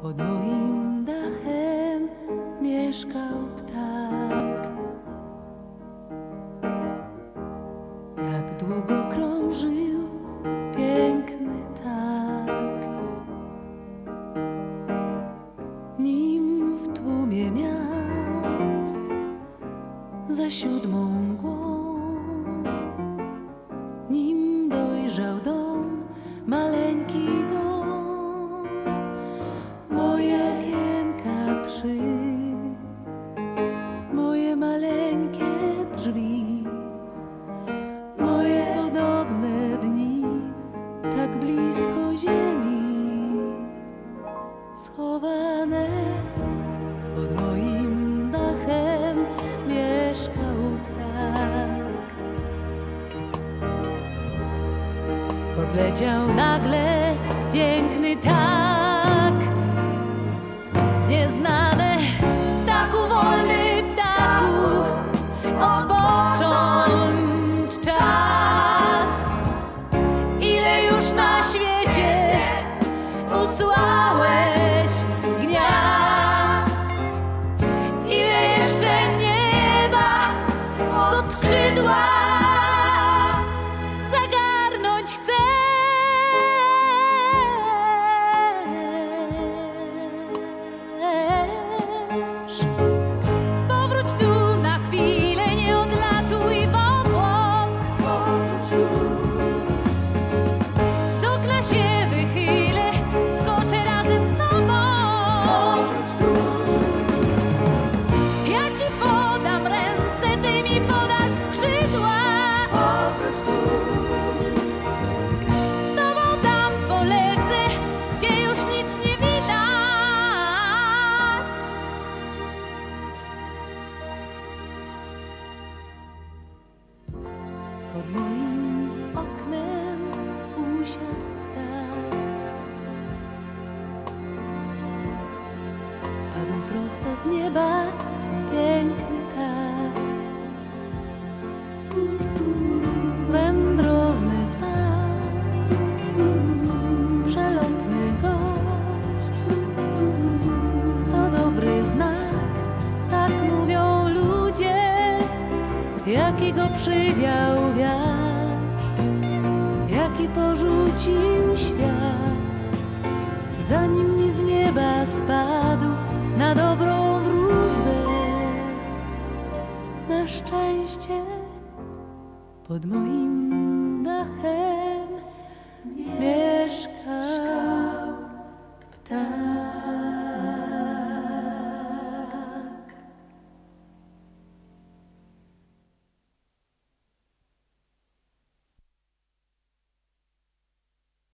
Pod moim dachem mieszkał ptak. Jak długo krążył piękny tak, nim w tłumie miast za 7 mgłą, nim dojrzał dom, maleńki dom, moje okienka 3, moje maleńkie drzwi, moje podobne dni, tak blisko ziemi, schowane pod moim dachem mieszkał ptak. Odleciał nagle piękny tak, nieznane ptaku, wolny ptaku, odpocząć czas. Ile już na świecie usłałeś gniazd, ile jeszcze nieba pod skrzydła zagarnąć chcesz. Powróć tu na chwilę, nie odlatuj w obłok. Powróć tu. Z okna się wychylę, skoczę razem z tobą. Powróć tu. Ja ci podam ręce, ty mi podasz skrzydła. Powróć tu. Z tobą tam polecę, gdzie już nic nie widać. Pod moim oknem usiadł ptak. Spadł prosto z nieba piękny tak. Wędrowny ptak, przelotny gość. To dobry znak, tak mówią ludzie, jaki go przywiał wiatr, jaki porzucił świat, zanim mi z nieba spadł na dobrą wróżbę. Na szczęście pod moim dachem